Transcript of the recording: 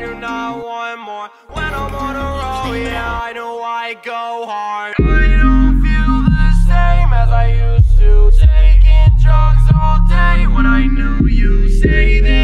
do not want more. When I'm on a roll, yeah, I know I go hard. I don't feel the same as I used to. Taking drugs all day when I knew you say that